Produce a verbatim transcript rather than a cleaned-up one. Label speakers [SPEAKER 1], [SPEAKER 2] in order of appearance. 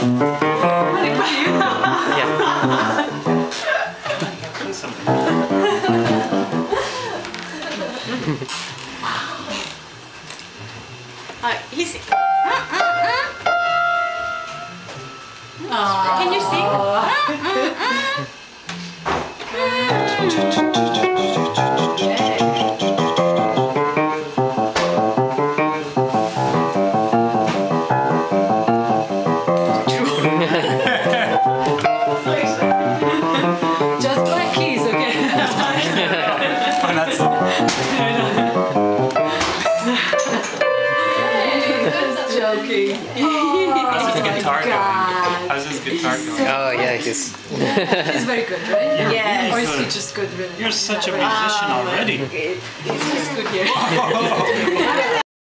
[SPEAKER 1] Uh, he's. Can you sing?
[SPEAKER 2] Just like keys, okay?
[SPEAKER 3] Oh, that's
[SPEAKER 2] Joking.
[SPEAKER 3] How's his guitar
[SPEAKER 2] God.
[SPEAKER 3] going? How's his guitar going?
[SPEAKER 4] Oh yeah, he's.
[SPEAKER 2] He's very good, right?
[SPEAKER 3] You're
[SPEAKER 1] Yes.
[SPEAKER 2] Or
[SPEAKER 3] really
[SPEAKER 2] is he
[SPEAKER 3] good.
[SPEAKER 2] just good, really?
[SPEAKER 3] You're such a
[SPEAKER 2] Not really.
[SPEAKER 3] musician already.
[SPEAKER 2] He's, he's good here.